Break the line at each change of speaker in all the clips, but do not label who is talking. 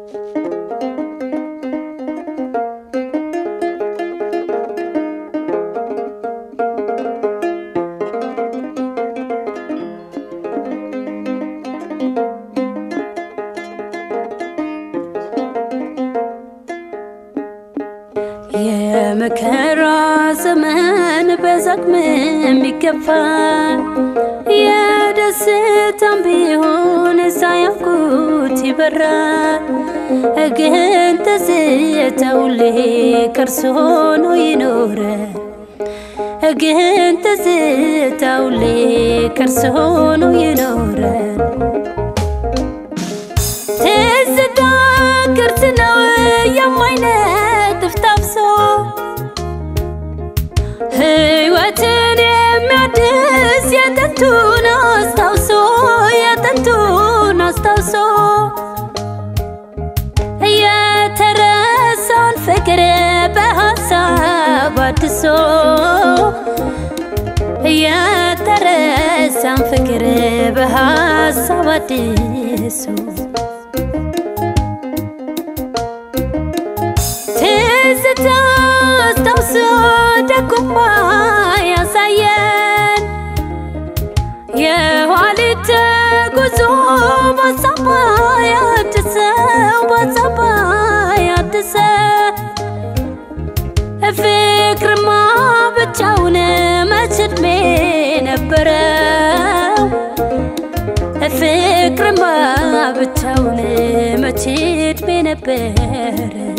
የመከራ ዘመን በዛቅም የሚገፋ የደስታም ቢሆን ሳያውቁት ይበራል ግን ትዝታው ከርሶ ነው ይኖራል ግን ትዝታው ከርሶ ነው ይኖራል ትዝታ ቅርስ ነው የማይነጥፍ ታፍሶ ሕይወትን የሚያድስ የጥንቱን አስታውሶ የተረሳን ፍቅር በሐሳብ አድሶ የተረሳን ፍቅር በሐሳብ አድሶ ትዝታ አስታውሶ ደጉማ ያሳየን የኋሊት ጉዞ በሐሳብ ያድሰው ፍቅርማ ብቻውን መች ዕድሜ ነበረው ፍቅርማ ብቻውን መች ዕድሜ ነበረው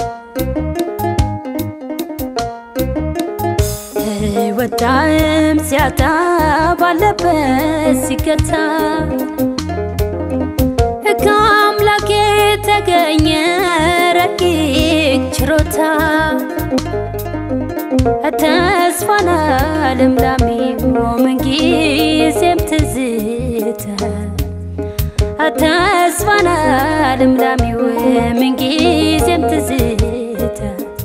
ወዳም ሲያጣ ባለበት ሲገታ ከአምላክ የተገኘ ረቂቅ ችሮታ ተስፋና ልምላሜው ምንጊዜም ትዝታ ተስፋና ልምላሜው ምንጊዜም ትዝታ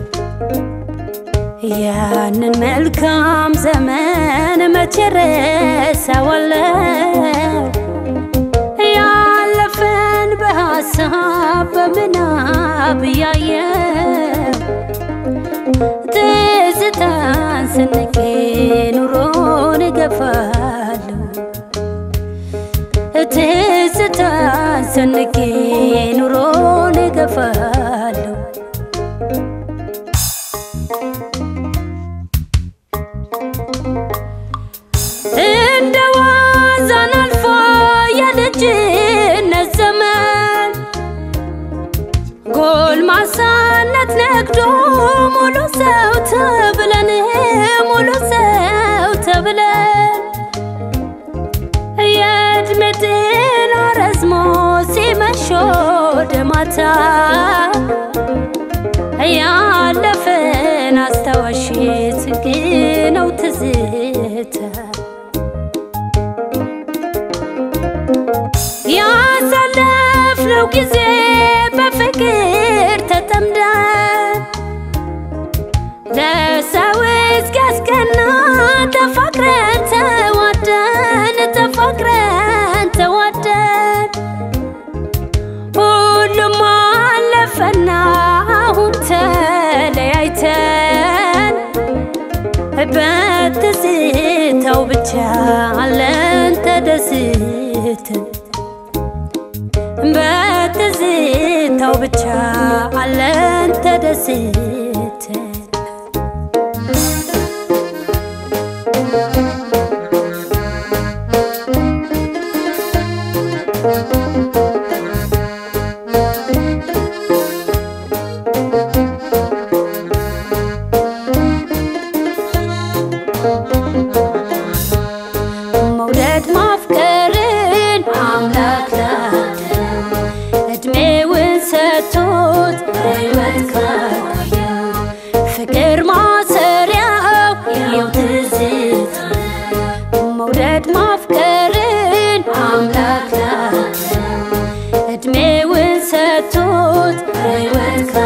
ያንን መልካም ዘመን መቼ ረሳዋለሁ ያለፈን በሐሳብ በምናብ ያየው ትዝታን ሰንቄ ኑሮን እገፋለሁ ትዝታን ሰንቄ ኑሮን እገፋለሁ እንደ ዋዛን አልፎ የልጅነት ዘመን ጎልማሳነት ነግዶ ሙሉ ሰው ተብለን የዕድሜ ጤና ረዝሞ ሲመሽ ወደ ማታ ያለፈን አስታዋሽ ጽጌ ነው ትዝታ ያሳለፍነው ጊዜ በፍቅር ተጠምደን ለሰው እስኪያስቀና ተፋቅረን ተዋደን ሁሉም አለፈና አሁን ተለያይተን በትዝታው ብቻ አለን ተደስተን በትዝታው ብቻ አለን ተደስተን መውደድ ማፍቀርን አምላክ ዕድሜውን ሰጥቶት ሕይወት ካቆየው ፍቅር ማሰሪያው የው ትዝታ መውደድ ማፍቀርን አምላክ ዕድሜውን ሰጥቶት ሕይወት